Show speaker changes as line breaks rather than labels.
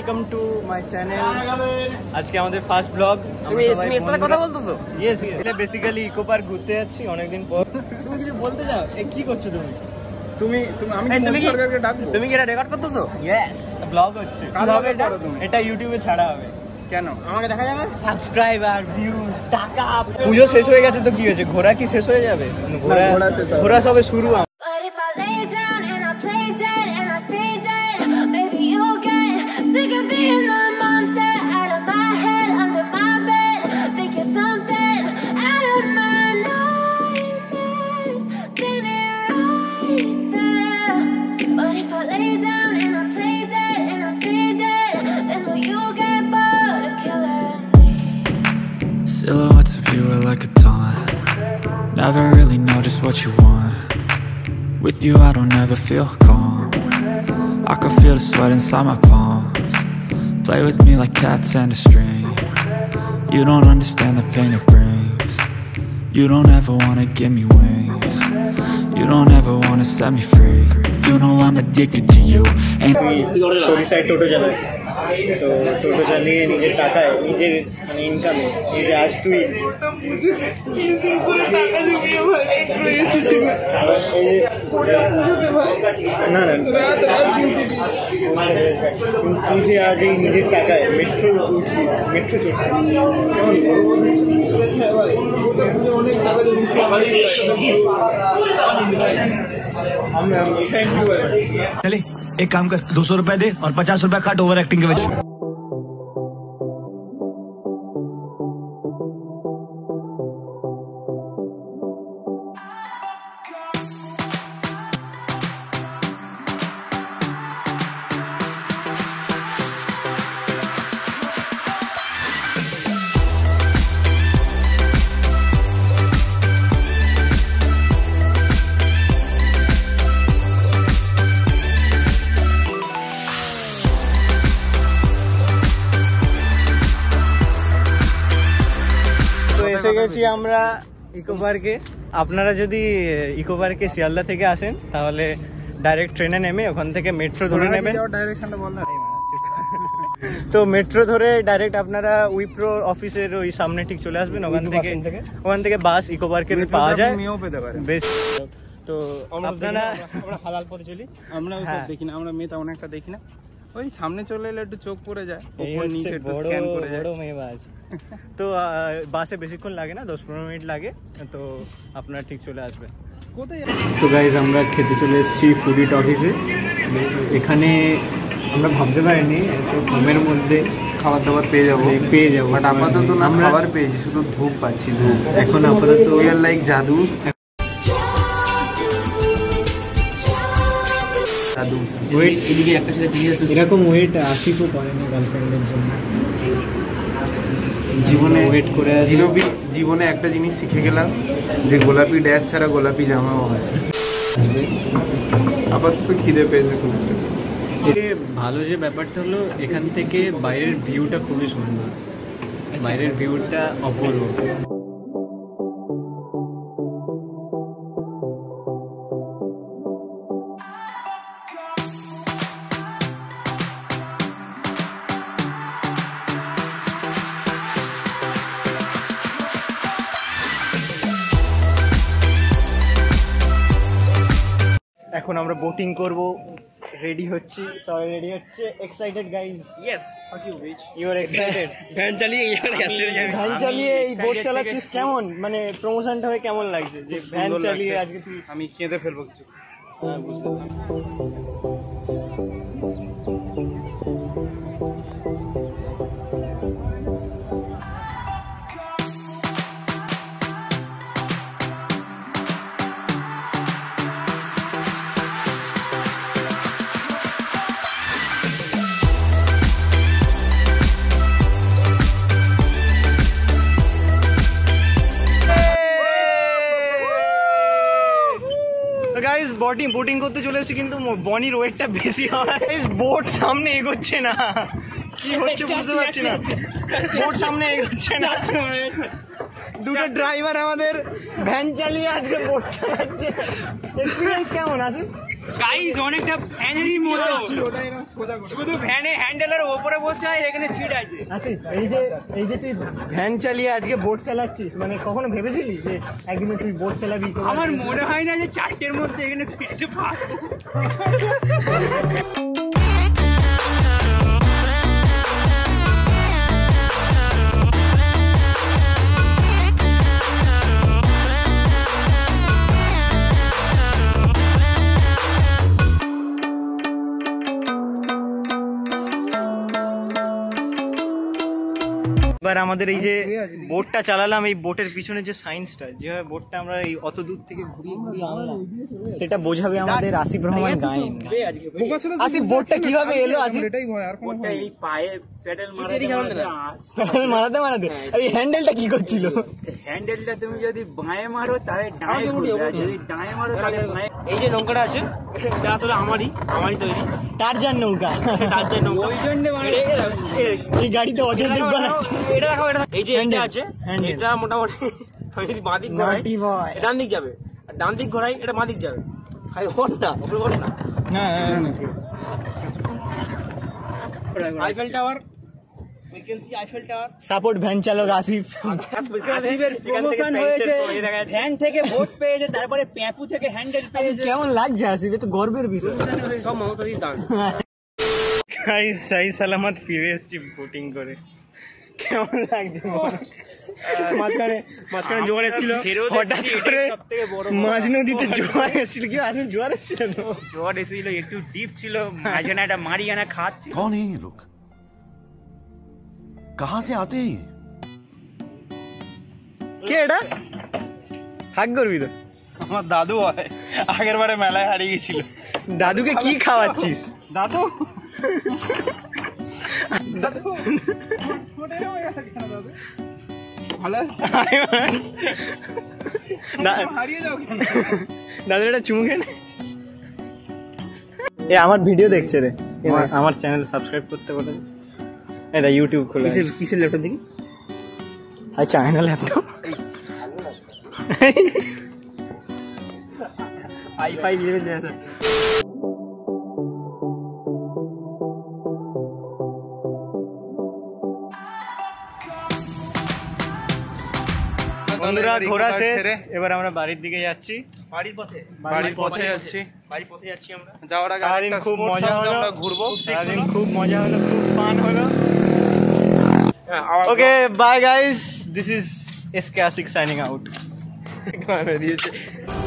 Welcome to my channel. আজকে আমাদের first blog.
তুমি এর সাথে কথা বলতেছো?
ইয়েস ইয়েস, এটা বেসিক্যালি ইকো পার্ক ঘুরতে যাচ্ছি অনেকদিন পর। তুমি কিছু বলতে চাও? কি করছো তুমি?
তুমি কি এটা রেকর্ড করতেছো?
ইয়েস, ব্লগ হচ্ছে। এটা ইউটিউবে ছাড়া হবে।
কেন আমাকে দেখা যাবে?
সাবস্ক্রাইবার, ভিউজ, টাকা। পুজো শেষ হয়ে গেছে তো কি হয়েছে? ঘোরা কি শেষ হয়ে যাবে? ঘোরা সবে শুরু।
Silhouettes of you are like a taunt. Never really know just what you want. With you I don't ever feel calm. I can feel the sweat inside my palms. Play with me like cats and a string. You don't understand the pain it brings. You don't ever wanna give me wings. You don't ever wanna set me free. You know I'm addicted to you.
সরিষায় টোটো চালাই, তো টোটো চালিয়ে নিজের টাকায়, নিজের মানে ইনকামে, নিজে আজ তুই না না তুই যে আজ এই নিজের টাকায় মেট্রো উঠছিস, মেট্রো
चले एक काम कर 200 रुपए दे और 50 रुपए काट ओवर एक्टिंग के वजह।
এসে গেছি আমরা ইকো পার্কে। আপনারা যদি ইকো পার্কে শিয়ালদা থেকে আসেন তাহলে ডাইরেক্ট ট্রেনে নেমে ওখান থেকে মেট্রো ধরে নেবেন। তো মেট্রো ধরে ডাইরেক্ট আপনারা উইপ্রো অফিসের ওই সামনে ঠিক চলে আসবেন। ওখান থেকে বাস ইকো পার্কে পাওয়া যায় বেশ। তো আপনারা হালাল পথে চলি আমরা, দেখি না আমরা মেয়েটা অনেকটা দেখি না, ওই সামনে চলে এলে একটু চোখ পড়ে যায়, উপর নিচে একটু স্ক্যান করে যায়। বড় মেয়ে বাস। তো বাসে বেশিক্ষণ লাগে না, 10-15 মিনিট লাগে, তো আপনারা ঠিক চলে আসবেন। তো গাইজ আমরা খেতে চলে এসেছি ফুডি টকিজে। এখানে আমরা ভাবতে পারিনি এত কমের মধ্যে
খাবার দাবার পেয়ে যাবো, বাট আপাতত না খাবার পেয়েছি, শুধু ধূপ পাচ্ছি। ধূপ
এখন আপাতত
রিয়েল লাইক জাদু।
ওয়েট এদিকে একটা ছেলে এরকম ওয়েট আশিকও করে না গার্লফ্রেন্ডের জন্য।
জীবনে
ওয়েট করে
জীবনে একটা জিনিস শিখে গেলাম যে গোলাপি ড্যাশ ছাড়া গোলাপি জামাও হয়। আপাতত খিদে পেয়েছে খুব।
ভালো যে ব্যাপারটা হলো এখান থেকে বাইরের ভিউটা খুবই সুন্দর, বাইরের ভিউটা অপূর্ব। এখন আমরা বোটিং করব, রেডি হচ্ছি, সবাই রেডি হচ্ছে। Excited guys? Yes. You are excited?
Van চালিয়ে
এই বোট চালাচ্ছিস, কেমন মানে প্রমোশনটা হয়ে কেমন লাগছে যে ভ্যান চালিয়ে আজকে তুই?
আমি কেঁদে ফেলবো কিছু।
হ্যাঁ বুঝতে গাইস বোটিং করতে চলে এসেছি, কিন্তু বনির ওয়েটটা বেশি হয়। বোট সামনে এগোচ্ছে না, কি হচ্ছে বুঝতে পারছি না। বোট সামনে এগোচ্ছে না, দুটো ড্রাইভার আমাদের ভ্যান চালিয়ে আজকে বোট চালাচ্ছে। এক্সপিরিয়েন্স কেমন আছে?
গাইস অনেকটা ফ্যানেরই মতো, শুধু ভ্যানে হ্যান্ডেলের উপরে বসতে হয়, এখানে সিট আছে।
আসিফ, এই যে তুই ভ্যান চালিয়ে আজকে বোট চালাচ্ছিস, মানে কখনো ভেবেছিলি যে একদিন তুই বোট চালাবি?
আমার মনে হয় না যে 4টের মধ্যে এখানে ফিরতে পারবো।
এবার আমাদের এই যে বোটটা চালালাম, এই বোটের পিছনে যে সায়েন্সটা, যেভাবে বোটটা আমরা এই অত দূর থেকে ঘুরিয়ে ঘুরিয়ে আনলাম, সেটা বোঝাবে আমাদের আসিফ রহমান গায়েন। আসিফ, বোটটা কিভাবে এলো? আসিফ,
এই পায়ে প্যাডেল
মারাতে মারাতে এই হ্যান্ডেলটা কি করছিল?
হ্যান্ডেলটা তুমি যদি বাঁয়ে মারো তাহলে ডাঁয়ে ঘুরবে, আর যদি ডাঁয়ে মারো তাহলে বাঁয়ে। এই যে নৌকাটা আছে এটা আসলে আমারই তৈরি,
টারজান নৌকা।
টারজান নৌকা, ওই জন্য মানে
এই গাড়িতে অযোধ্যা বানাচ্ছে।
এটা দেখো, এই যে এটা আছে, এটা মোটামুটি আমি যদি বাঁ দিক ঘোরাই ডান দিক যাবে, আর ডান দিক ঘোরাই এটা বাঁ দিক যাবে। খাই ওর না, ওপরে ওর না। Eiffel tower, we can see Eiffel Tower.
Support van চালক আসিফ।
আসিফের প্রমোশন হয়েছে, ভ্যান থেকে ভোট পেয়েছে, তারপরে প্যাপু থেকে হ্যান্ডেল পেয়েছে।
কেমন লাগছে আসিফ? এ তো গর্বের বিষয়।
সব মমতাদির দান।
গাইস, সাই সালামত ফিরে এসেছি বোটিং করে। কেমন লাগছে?
মাঝখানে জোয়ার এসেছিল,
হঠাৎ করে মাঝ নদীতে জোয়ার এসেছিল। কি আসিফ, জোয়ার এসেছিল?
জোয়ার এসেছিল, একটু ডিপ ছিল, মাঝখানে একটা মারিয়ানা খাত।
कौन है ये लोग? कहाँ से आते हैं ये?
কে এটা? হাক করবি তো?
আমার দাদু হয়, আগের বারে মেলায় হারিয়ে গেছিল।
দাদুকে কি খাওয়াচ্ছিস?
দাদু ভালো আছে? হারিয়ে যাও কেন?
দাদু এটা চুমু খেয়ে নে। এ আমার ভিডিও দেখছে রে, আমার চ্যানেল সাবস্ক্রাইব করতে বলে। এটা ইউটিউব খোলা।
কিসের ল্যাপটপ দেখি?
আচ্ছা, চায়না ল্যাপটপ।
i5 11 আছে।
বন্ধুরা, ঘোরা শেষ, এবার আমরা বাড়ির দিকে যাচ্ছি।
বাড়ির পথে
যাচ্ছি
আমরা।
যাওয়ার আগে
সারাদিন খুব মজা হলো,
আমরা ঘুরবো।
সারাদিন খুব মজা হলো, খুব ফান হলো। Okay, bye guys, this is SK Ashiq signing out.
দিয়েছে